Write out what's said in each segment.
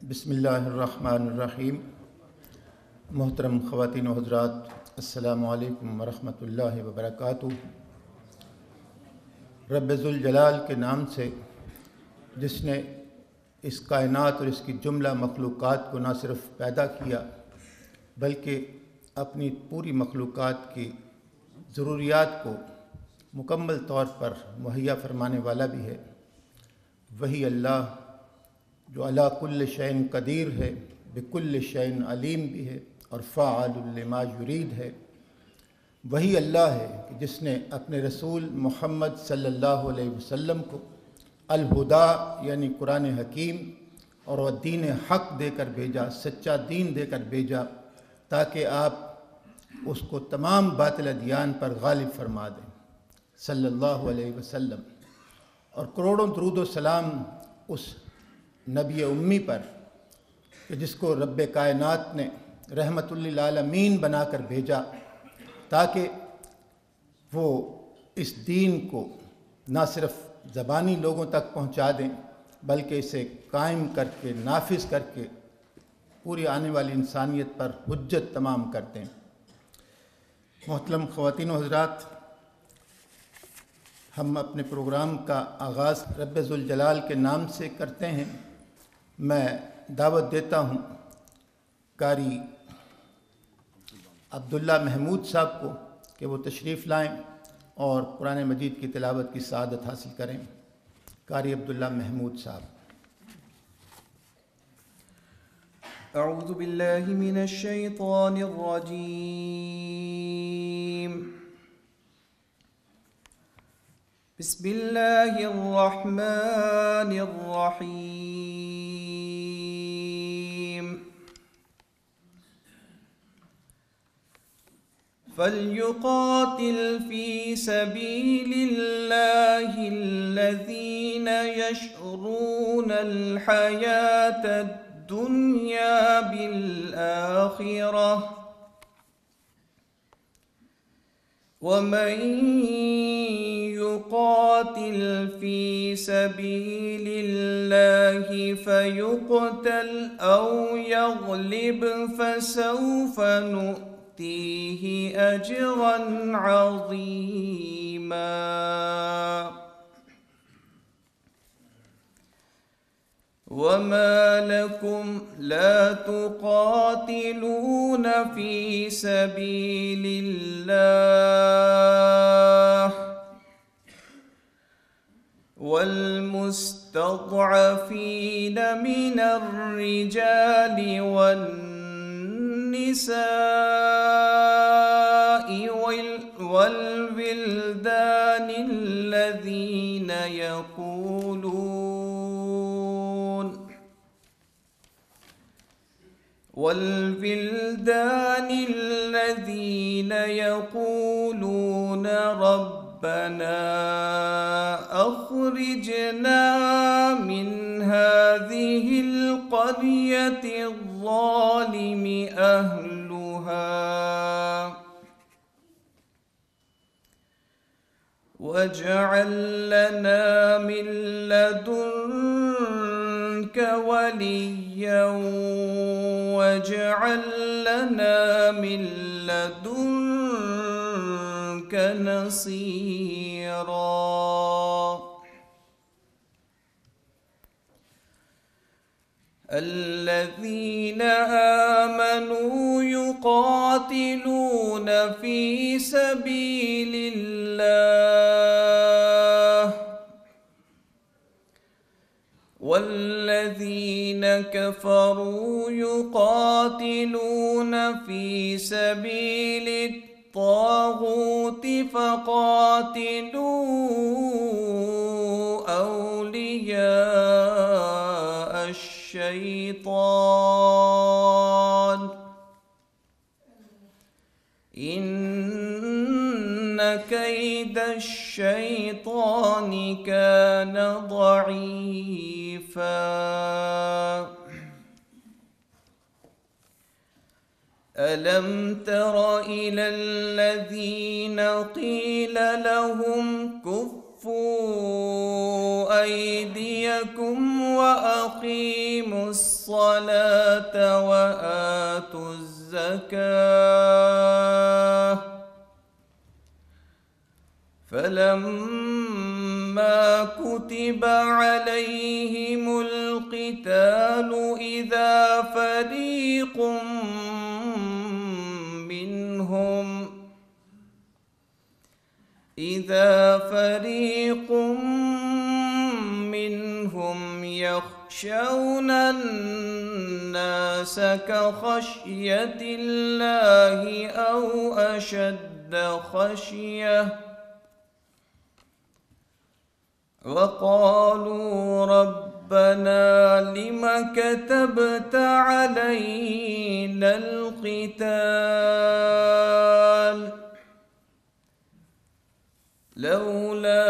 بسم اللہ الرحمن الرحیم۔ محترم خواتین و حضرات، السلام علیکم ورحمۃ اللہ وبرکاتہ۔ رب ذوالجلال کے نام سے جس نے اس کائنات اور اس کی جملہ مخلوقات کو نہ صرف پیدا کیا بلکہ اپنی پوری مخلوقات کی ضروریات کو مکمل طور پر مہیا فرمانے والا بھی ہے، وہی اللہ جو علی کل شیء قدیر ہے، بکل شیء علیم بھی ہے اور فاعل لما یرید ہے۔ وہی اللہ ہے کہ جس نے اپنے رسول محمد صلی اللہ علیہ وسلم کو الہدا یعنی قرآن حکیم اور وہ دین حق دے کر بھیجا، سچا دین دے کر بھیجا، تاکہ آپ اس کو تمام باطل ادیان پر غالب فرما دیں صلی اللہ علیہ وسلم، اور کروڑوں درود و سلام اس نبی امی پر کہ جس کو رب کائنات نے رحمت للعالمین بنا کر بھیجا تاکہ وہ اس دین کو نہ صرف زبانی لوگوں تک پہنچا دیں بلکہ اسے قائم کر کے نافذ کر کے پوری آنے والی انسانیت پر حجت تمام کر دیں۔ محترم خواتین و حضرات، ہم اپنے پروگرام کا آغاز رب ذوالجلال کے نام سے کرتے ہیں۔ میں دعوت دیتا ہوں قاری عبداللہ محمود صاحب کو کہ وہ تشریف لائیں اور قرآن مجید کی تلاوت کی سعادت حاصل کریں۔ قاری عبداللہ محمود صاحب۔ اعوذ باللہ من الشیطان الرجیم، بسم اللہ الرحمن الرحیم۔ فَلْيُقَاتِلْ فِي سَبِيلِ اللَّهِ الَّذِينَ يَشْرُونَ الْحَيَاةَ الدُّنْيَا بِالْآخِرَةِ، وَمَنْ يُقَاتِلْ فِي سَبِيلِ اللَّهِ فَيُقْتَلْ أَوْ يَغْلِبْ فَسَوْفَ نُؤْتِيهِ أَجْرًا عَظِيمًا۔ وَمَا لَكُمْ لَا تُقَاتِلُونَ فِي سَبِيلِ اللَّهِ وَالْمُسْتَضْعَفِينَ مِنَ الرِّجَالِ وَالنِّسَاءِ وَالْوِلْدَانِ الَّذِينَ يقولون ربنا أخرجنا من هذه القرية الظالم أهلها واجعل لنا من لدنك وليا واجعل لنا من لدنك نصيرا۔ الذين آمنوا يقاتلون في سبيل الله والذين كفروا يقاتلون في سبيل الطاغوت فقاتلوا أولياء الشيطان إن كيد الشيطان كان ضعيفا۔ ألم تر إلى الذين قيل لهم كفوا أيديكم وأقيموا الصلاة وآتوا الزكاة فلما كتب عليهم القتال إذا فريق منهم يخشون الناس كخشية الله أو أشد خشية وقالوا ربنا لم كتبت علينا القتال لولا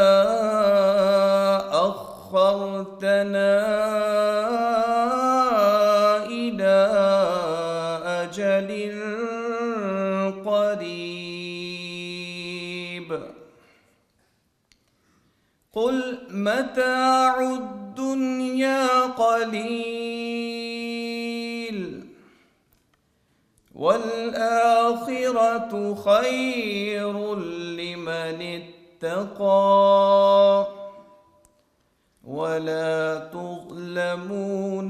أخرتنا إلى أجل قريب قل متاع الدنيا قليل والآخرة خير لمن اتقى ولا تظلمون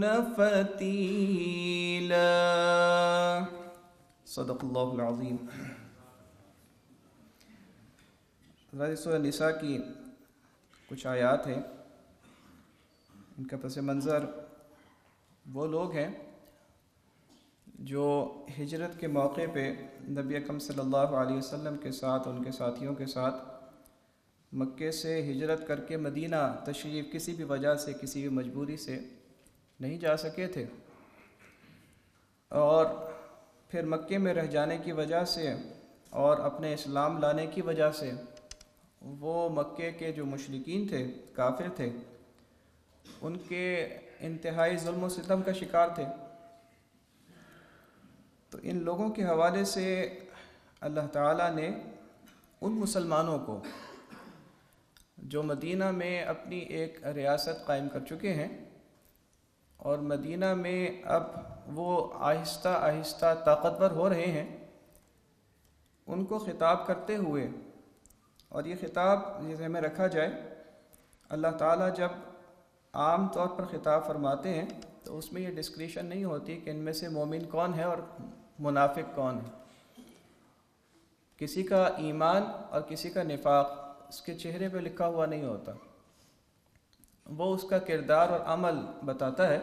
فتيلا صدق اللہ العظیم۔ حضرت سورہ نساء کی کچھ آیات ہیں، ان کا پس منظر وہ لوگ ہیں جو ہجرت کے موقع پہ نبی اکرم صلی اللہ علیہ وسلم کے ساتھ ان کے ساتھیوں کے ساتھ مکے سے ہجرت کر کے مدینہ تشریف کسی بھی وجہ سے کسی بھی مجبوری سے نہیں جا سکے تھے، اور پھر مکے میں رہ جانے کی وجہ سے اور اپنے اسلام لانے کی وجہ سے وہ مکے کے جو مشرکین تھے، کافر تھے، ان کے انتہائی ظلم و ستم کا شکار تھے۔ تو ان لوگوں کے حوالے سے اللہ تعالیٰ نے ان مسلمانوں کو جو مدینہ میں اپنی ایک ریاست قائم کر چکے ہیں اور مدینہ میں اب وہ آہستہ آہستہ طاقتور ہو رہے ہیں، ان کو خطاب کرتے ہوئے، اور یہ خطاب جسے میں رکھا جائے، اللہ تعالیٰ جب عام طور پر خطاب فرماتے ہیں تو اس میں یہ ڈسکریشن نہیں ہوتی کہ ان میں سے مومن کون ہے اور منافق کون ہے۔ کسی کا ایمان اور کسی کا نفاق اس کے چہرے پہ لکھا ہوا نہیں ہوتا، وہ اس کا کردار اور عمل بتاتا ہے،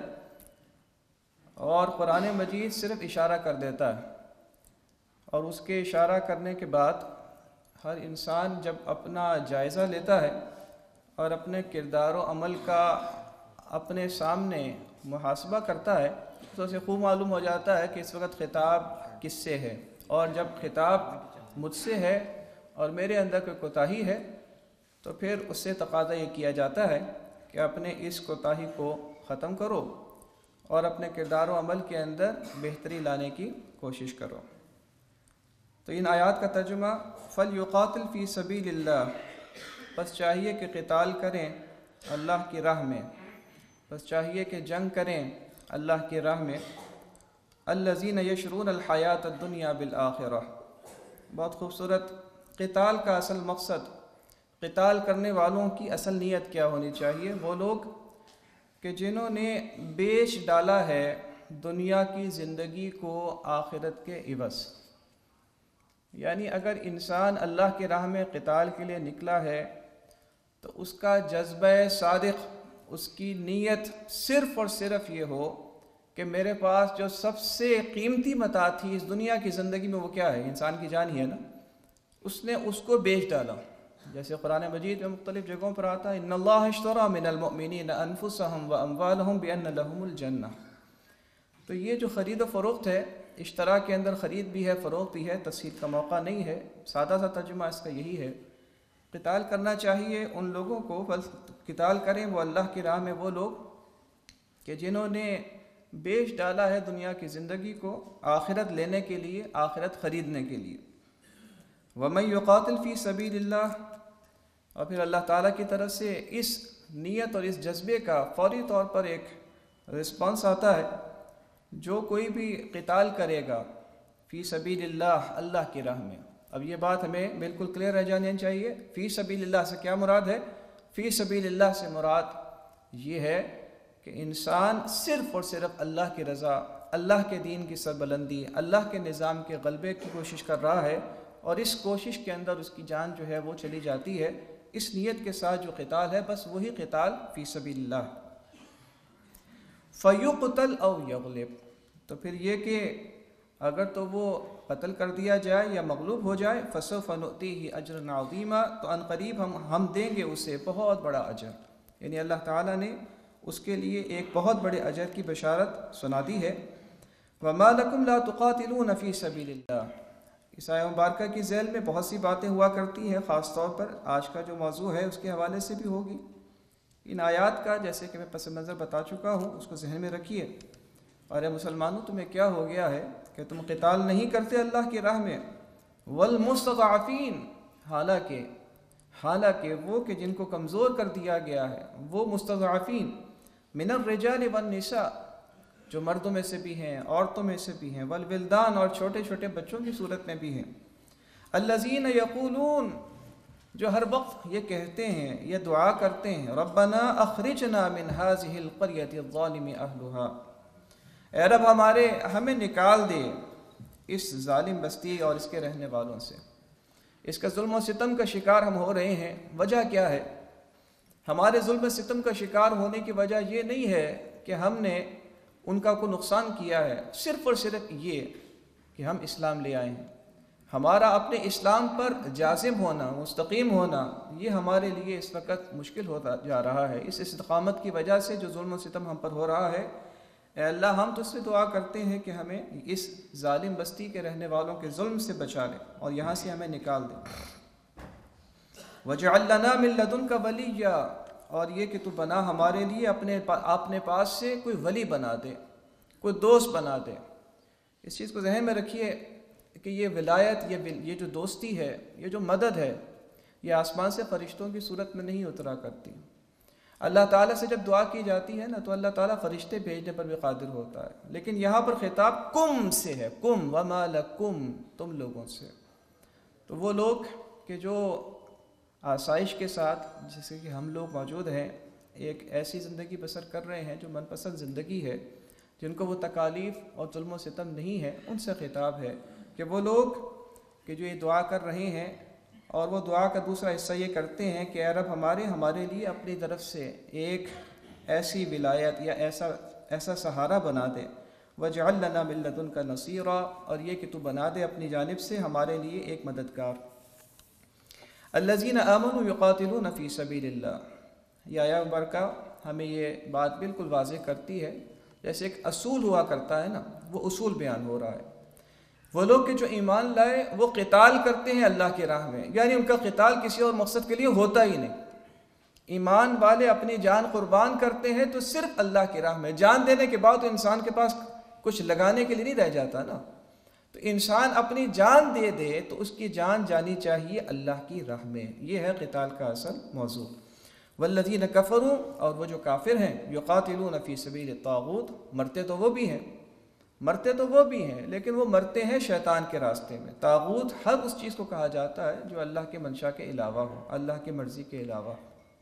اور قرآن مجید صرف اشارہ کر دیتا ہے، اور اس کے اشارہ کرنے کے بعد ہر انسان جب اپنا جائزہ لیتا ہے اور اپنے کردار و عمل کا اپنے سامنے محاسبہ کرتا ہے تو اسے خوب معلوم ہو جاتا ہے کہ اس وقت خطاب کس سے ہے، اور جب خطاب مجھ سے ہے اور میرے اندر کوئی کوتاہی ہے تو پھر اس سے تقاضا یہ کیا جاتا ہے کہ اپنے اس کوتاہی کو ختم کرو اور اپنے کردار و عمل کے اندر بہتری لانے کی کوشش کرو۔ تو ان آیات کا ترجمہ فَلْيُقَاتِلْ فِي سَبِيلِ اللَّهِ، بس چاہیے کہ قتال کریں اللہ کی راہ میں، بس چاہیے کہ جنگ کریں اللہ کی راہ میں، الَّذِينَ يَشْرُونَ الْحَيَاةَ الدُّنْيَا بِالْآخِرَةِ۔ بہت خوبصورت۔ قتال کا اصل مقصد، قتال کرنے والوں کی اصل نیت کیا ہونی چاہیے؟ وہ لوگ کہ جنہوں نے بیچ ڈالا ہے دنیا کی زندگی کو آخرت کے عوض۔ یعنی اگر انسان اللہ کی راہ میں قتال کے لیے نکلا ہے تو اس کا جذبہ صادق، اس کی نیت صرف اور صرف یہ ہو کہ میرے پاس جو سب سے قیمتی متاع تھی اس دنیا کی زندگی میں وہ کیا ہے؟ انسان کی جان ہی ہے نا۔ اس نے اس کو بیچ ڈالا، جیسے قرآن مجید میں مختلف جگہوں پر آتا ہے ان اللہ اشتری من المؤمنین انفسهم واموالهم بان لهم الجنہ۔ تو یہ جو خرید و فروخت ہے، اشترا کے اندر خرید بھی ہے، فروخت بھی ہے، تفصیل کا موقع نہیں ہے، سادہ سا ترجمہ اس کا یہی ہے۔ قتال کرنا چاہیے ان لوگوں کو، بس قتال کریں وہ اللہ کی راہ میں وہ لوگ کہ جنہوں نے بیچ ڈالا ہے دنیا کی زندگی کو آخرت لینے کے لیے، آخرت خریدنے کے لیے۔ وَمَن يُقَاتِلْ فِي سَبِيلِ اللَّهِ، اور پھر اللہ تعالیٰ کی طرف سے اس نیت اور اس جذبے کا فوری طور پر ایک رسپانس آتا ہے. جو کوئی بھی قتال کرے گا فی سبیل اللہ، اللہ کی راہ میں. اب یہ بات ہمیں بالکل کلیئر رہ جانی چاہیے. فی سبیل اللہ سے کیا مراد ہے؟ فی سبیل اللہ سے مراد یہ ہے کہ انسان صرف اور صرف اللہ کی رضا، اللہ کے دین کی سربلندی، اللہ کے نظام کے غلبے کی کوشش کر رہا ہے، اور اس کوشش کے اندر اس کی جان جو ہے وہ چلی جاتی ہے. اس نیت کے ساتھ جو قتال ہے بس وہی قتال فی سبیل اللہ. فَيُقْتَلْ أَوْ يَغْلِبْ، تو پھر یہ کہ اگر تو وہ قتل کر دیا جائے یا مغلوب ہو جائے، فَسَوْفَ نُؤْتِيهِ أَجْرًا عَظِيمًا، تو ان قریب ہم دیں گے اسے بہت بڑا اجر. یعنی اللہ تعالیٰ نے اس کے لیے ایک بہت بڑے اجر کی بشارت سنا دی ہے. وَمَا لَكُمْ لَا تُقَاتِلُونَ فِي سَبِيلِ اللَّهِ، اس آیہ مبارکہ کی ذیل میں بہت سی باتیں ہوا کرتی ہیں، خاص طور پر آج کا جو موضوع ہے اس کے حوالے سے بھی ہوگی. ان آیات کا جیسے کہ میں پس منظر بتا چکا ہوں اس کو ذہن میں رکھیے. اور اے مسلمانوں، تمہیں کیا ہو گیا ہے کہ تم قتال نہیں کرتے اللہ کی راہ میں؟ والمستضعفین، حالانکہ وہ کہ جن کو کمزور کر دیا گیا ہے، وہ مستضعفین، من الرجال والنساء، جو مردوں میں سے بھی ہیں، عورتوں میں سے بھی ہیں، والولدان، اور چھوٹے چھوٹے بچوں کی صورت میں بھی ہیں، الذین یقولون، جو ہر وقت یہ کہتے ہیں، یہ دعا کرتے ہیں، ربنا اخرجنا من هذه القرية الظالم اهلها، اے رب ہمیں نکال دے اس ظالم بستی اور اس کے رہنے والوں سے. اس کا ظلم و ستم کا شکار ہم ہو رہے ہیں. وجہ کیا ہے؟ ہمارے ظلم و ستم کا شکار ہونے کی وجہ یہ نہیں ہے کہ ہم نے ان کا کوئی نقصان کیا ہے، صرف اور صرف یہ کہ ہم اسلام لے آئے ہیں. ہمارا اپنے اسلام پر جازم ہونا، مستقیم ہونا، یہ ہمارے لیے اس وقت مشکل ہوتا جا رہا ہے. اس استقامت کی وجہ سے جو ظلم و ستم ہم پر ہو رہا ہے، اے اللہ ہم تجھ سے دعا کرتے ہیں کہ ہمیں اس ظالم بستی کے رہنے والوں کے ظلم سے بچا لے اور یہاں سے ہمیں نکال دے. وَجْعَلْ لَنَا مِن لَّدُنْكَ وَلِيًّا، اور یہ کہ تو بنا ہمارے لیے اپنے پاس سے کوئی ولی بنا دے، کوئی دوست بنا دے. اس چیز کو ذہن میں رکھیے کہ یہ ولایت، یہ جو دوستی ہے، یہ جو مدد ہے، یہ آسمان سے فرشتوں کی صورت میں نہیں اترا کرتی. اللہ تعالیٰ سے جب دعا کی جاتی ہے نا تو اللہ تعالیٰ فرشتے بھیجنے پر بھی قادر ہوتا ہے. لیکن یہاں پر خطاب کم سے ہے، کم وما لکم، تم لوگوں سے. تو وہ لوگ کہ جو آسائش کے ساتھ، جیسے کہ ہم لوگ موجود ہیں، ایک ایسی زندگی بسر کر رہے ہیں جو من پسند زندگی ہے، جن کو وہ تکالیف اور ظلم و ستم نہیں ہے، ان سے خطاب ہے کہ وہ لوگ کہ جو یہ دعا کر رہے ہیں اور وہ دعا کا دوسرا حصہ یہ کرتے ہیں کہ اے رب ہمارے لیے اپنی طرف سے ایک ایسی ولایت یا ایسا سہارا بنا دے. وَاجْعَلْ لَنَا مِن لَّدُنْكَ نَصِيرًا، اور یہ کہ تو بنا دے اپنی جانب سے ہمارے لیے ایک مددگار. الَّذِينَ آمَنُوا يُقَاتِلُونَ فِي سَبِيلِ اللَّهِ، یہ آیہ مبارکہ ہمیں یہ بات بالکل واضح کرتی ہے. جیسے ایک اصول ہوا کرتا ہے نا، وہ اصول بیان ہو رہا ہے. وہ لوگ کہ جو ایمان لائے وہ قتال کرتے ہیں اللہ کی راہ میں، یعنی ان کا قتال کسی اور مقصد کے لیے ہوتا ہی نہیں. ایمان والے اپنی جان قربان کرتے ہیں تو صرف اللہ کی راہ میں. جان دینے کے بعد تو انسان کے پاس کچھ لگانے کے لیے نہیں رہ جاتا نا. تو انسان اپنی جان دے دے تو اس کی جان جانی چاہیے اللہ کی راہ میں. یہ ہے قتال کا اصل موضوع. والذین کفروا، اور وہ جو کافر ہیں، یقاتلون فی سبیل الطاغوت، مرتے تو وہ بھی ہیں لیکن وہ مرتے ہیں شیطان کے راستے میں. طاغوت ہر اس چیز کو کہا جاتا ہے جو اللہ کے منشا کے علاوہ ہو، اللہ کی مرضی کے علاوہ.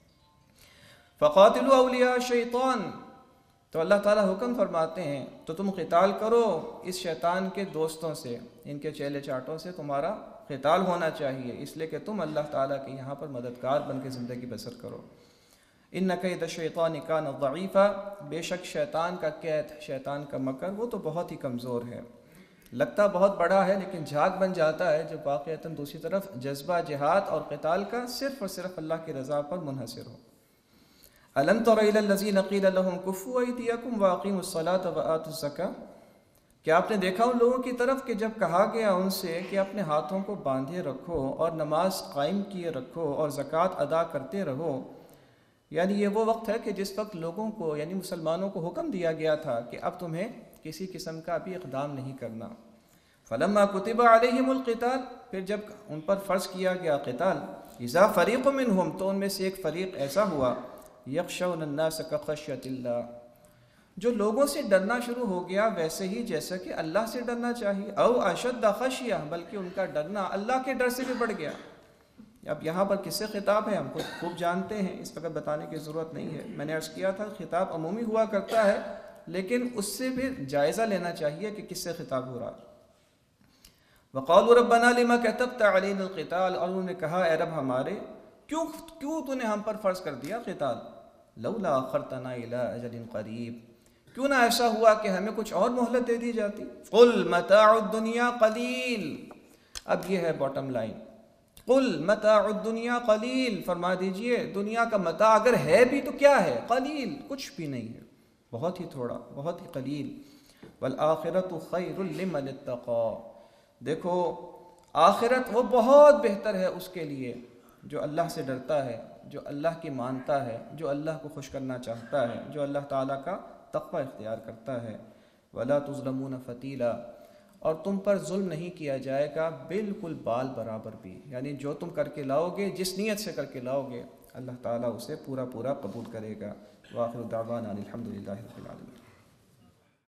فقاتلوا اولیاء الشیطان، تو اللہ تعالیٰ حکم فرماتے ہیں تو تم قتال کرو اس شیطان کے دوستوں سے، ان کے چیلے چاٹوں سے تمہارا قتال ہونا چاہیے، اس لیے کہ تم اللہ تعالیٰ کے یہاں پر مددگار بن کے زندگی بسر کرو. ان کید الشیطان کان ضعیفا، بے شک شیطان کا قید، شیطان کا مکر، وہ تو بہت ہی کمزور ہے. لگتا بہت بڑا ہے لیکن جھاگ بن جاتا ہے جب واقعتاً دوسری طرف جذبہ جہاد اور قتال کا صرف اور صرف اللہ کی رضا پر منحصر ہو. الم تر الی الذین قیل لهم کفوا ایدیکم واقیموا الصلاۃ وآتوا الزکاۃ، کیا آپ نے دیکھا ان لوگوں کی طرف کہ جب کہا گیا ان سے کہ اپنے ہاتھوں کو باندھے رکھو اور نماز قائم کیے رکھو اور زکوٰۃ ادا کرتے رہو. یعنی یہ وہ وقت ہے کہ جس وقت لوگوں کو یعنی مسلمانوں کو حکم دیا گیا تھا کہ اب تمہیں کسی قسم کا بھی اقدام نہیں کرنا. فلما کتب علیہم القتال، پھر جب ان پر فرض کیا گیا قتال، اذا فریق منہم، تو ان میں سے ایک فریق ایسا ہوا، یخشون الناس کخشیۃ اللہ، جو لوگوں سے ڈرنا شروع ہو گیا ویسے ہی جیسا کہ اللہ سے ڈرنا چاہیے، او اشد خشیہ، بلکہ ان کا ڈرنا اللہ کے ڈر سے بھی بڑھ گیا۔ اب یہاں پر کس سے خطاب ہے ہم خود خوب جانتے ہیں، اس وقت بتانے کی ضرورت نہیں ہے۔ میں نے عرض کیا تھا خطاب عمومی ہوا کرتا ہے، لیکن اس سے بھی جائزہ لینا چاہیے کہ کس سے خطاب ہو رہا۔ وقالوا ربنا لما كتبت علينا القتال، اور انہوں نے کہا اے رب ہمارے کیوں تو نے ہم پر فرض کر دیا قتال، لولا اخرتنا الى اجل قریب، کیوں نہ ایسا ہوا کہ ہمیں کچھ اور مہلت دے دی جاتی۔ قل متاع الدنیا قلیل، اب یہ ہے باٹم لائن، قل متاع الدنیا قلیل، فرما دیجئے دنیا کا متاع اگر ہے بھی تو کیا ہے، قلیل، کچھ بھی نہیں ہے، بہت ہی تھوڑا، بہت ہی قلیل۔ والآخرۃ خیر لمن اتقی، دیکھو آخرت وہ بہت بہتر ہے اس کے لیے جو اللہ سے ڈرتا ہے، جو اللہ کی مانتا ہے، جو اللہ کو خوش کرنا چاہتا ہے، جو اللہ تعالیٰ کا تقوی اختیار کرتا ہے۔ ولا تظلمون فتیلا، اور تم پر ظلم نہیں کیا جائے گا بالکل بال برابر بھی، یعنی جو تم کر کے لاؤ گے، جس نیت سے کر کے لاؤ گے، اللہ تعالیٰ اسے پورا قبول کرے گا۔ وآخر دعوانا الحمد للہ رب العالمین۔